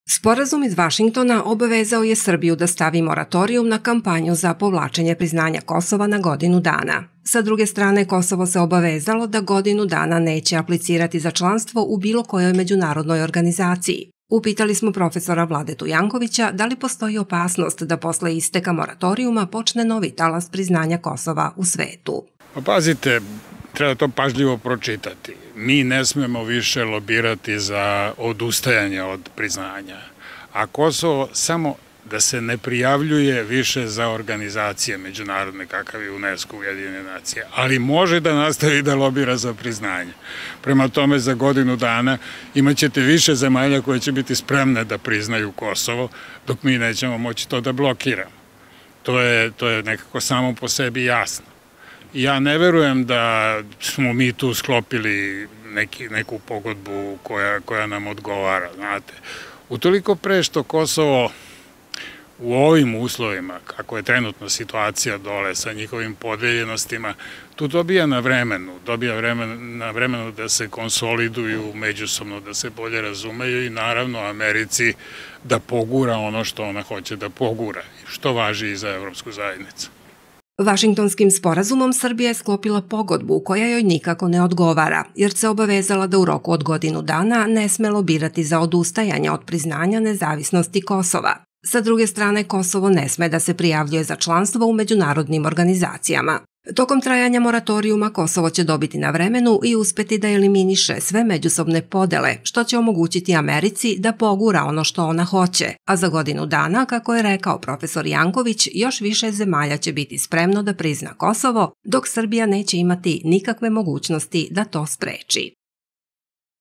Sporazum iz Vašingtona obavezao je Srbiju da stavi moratorijum na kampanju za povlačenje priznanja Kosova na godinu dana. Sa druge strane, Kosovo se obavezalo da godinu dana neće aplicirati za članstvo u bilo kojoj međunarodnoj organizaciji. Upitali smo profesora Vladetu Jankovića da li postoji opasnost da posle isteka moratorijuma počne novi talas priznanja Kosova u svetu. Pazite, treba to pažljivo pročitati. Mi ne smemo više lobirati za odustajanje od priznanja, a Kosovo samo da se ne prijavljuje više za organizacije međunarodne kakav je UNESCO, Ujedinjene nacije, ali može da nastavi da lobira za priznanje. Prema tome, za godinu dana imaćete više zemalja koje će biti spremne da priznaju Kosovo, dok mi nećemo moći to da blokiramo. To je nekako samo po sebi jasno. Ja ne verujem da smo mi tu sklopili neku pogodbu koja nam odgovara, znate. Utoliko pre što Kosovo u ovim uslovima, kako je trenutno situacija dole sa njihovim podeljenostima, tu dobija na vremenu da se konsoliduju međusobno, da se bolje razumeju i naravno Americi da pogura ono što ona hoće da pogura, što važi i za Evropsku zajednicu. Vašingtonskim sporazumom Srbija je sklopila pogodbu koja joj nikako ne odgovara, jer se obavezala da u roku od godinu dana ne sme lobirati za odustajanje od priznanja nezavisnosti Kosova. Sa druge strane, Kosovo ne sme da se prijavljuje za članstvo u međunarodnim organizacijama. Tokom trajanja moratorijuma Kosovo će dobiti na vremenu i uspeti da eliminiše sve međusobne podele, što će omogućiti Americi da pogura ono što ona hoće, a za godinu dana, kako je rekao profesor Janković, još više zemalja će biti spremno da prizna Kosovo, dok Srbija neće imati nikakve mogućnosti da to spreči.